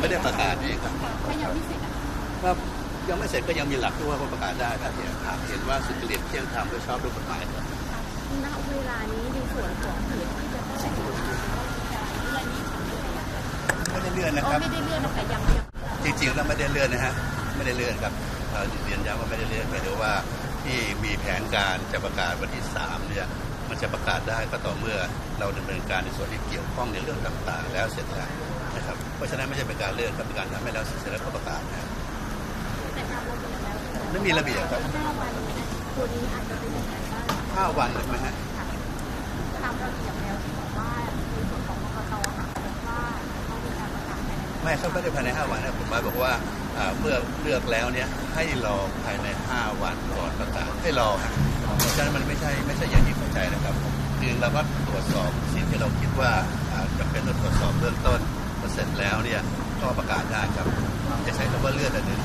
ไม่ได้ประกาศเองครับถ้ายังไม่เสร็จก็ยังไม่เสร็จก็ยังมีหลักที่ว่าประกาศได้ถ้าเห็นว่าสุจริตเที่ยงธรรมโดยชอบด้วยกฎหมายครับณเวลานี้ในส่วนของเหตุที่จะต้องเลื่อนนี้ไม่ได้เลื่อนนะครับไม่ได้เลื่อนแต่ยังจริงๆแล้วไม่ได้เลื่อนนะฮะไม่ได้เลื่อนครับเรียนย้ำว่าไม่ได้เลื่อนหมายถึงว่าที่มีแผนการจะประกาศวันที่3เนี่ยมันจะประกาศได้ก็ต่อเมื่อเราดำเนินการในส่วนที่เกี่ยวข้องในเรื่องต่างๆแล้วเสร็จแล้วนะครับเพราะฉะนั้นไม่ใช่เป็นการเลื่อนครับเป็นการทำให้แล้วเสร็จแล้วก็ประกาศนะแต่ตามระเบียบแล้วไม่มีระเบียบครับ 5 วันตัวนี้อาจจะเป็นยังไงบ้าง 5 วันใช่ไหมฮะตามระเบียบแล้วที่บอกว่าในส่วนของกกต.บอกว่าต้องมีการประกาศภายในไม่เขาไม่ได้ภายใน5 วันนะผมหมายบอกว่าเมื่อเลือกแล้วเนี่ยให้รอภายใน5 วันก่อนประกาศให้รอครับเพราะฉะนั้นมันไม่ใช่อย่างที่เข้าใจนะครับคือเราก็ตรวจสอบสิ่งที่เราคิดว่าจำเป็นต้องตรวจสอบเบื้องต้นพอเสร็จแล้วเนี่ยก็ประกาศได้ครับจะใช้คำว่าเลื่อนหรือ